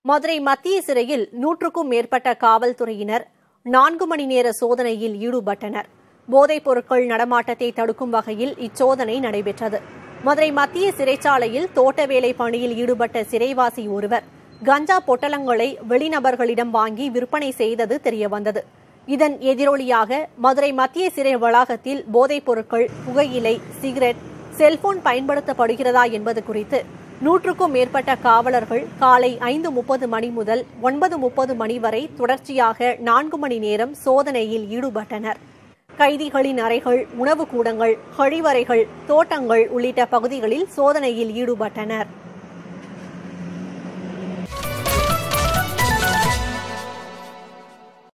மதுரை மத்திய சிறையில் 100க்கும் மேற்பட்ட காவல்துறையினர் 4 மணி நேர சோதனையில் ஈடுபட்டனர். போதைப் பொருட்கள் நடமாட்டத்தை தடுக்கும் வகையில் இச்சோதனை நடைபெற்றது. மதுரை மத்திய சிறைச்சாலையில் தோட்ட வேலை பணியில் ஈடுபட்ட சிறைவாசி ஒருவர் கஞ்சா பொட்டலங்களை வெளிநபர்களிடம் வாங்கி விற்பனை செய்தது தெரியவந்தது. இதன் எதிரொலியாக மதுரை மத்திய சிறை வளாகத்தில் போதைப் பொருட்கள், புகையிலை, சிகரெட், செல்போன் பயன்படுத்தப்படுகிறதா என்பது குறித்து 100க்கும் மேற்பட்ட காவலர்கள் காலை 5:30 மணி முதல் 9:30 மணி வரை தொடர்ச்சியாக 4 மணி நேரம் சோதனையில் ஈடுபட்டனர். கைதிகளின் அறைகள், உணவு கூடங்கள், கழிவறைகள், தோட்டங்கள் உள்ளிட்ட பகுதிகளில் சோதனையில் ஈடுபட்டனர்.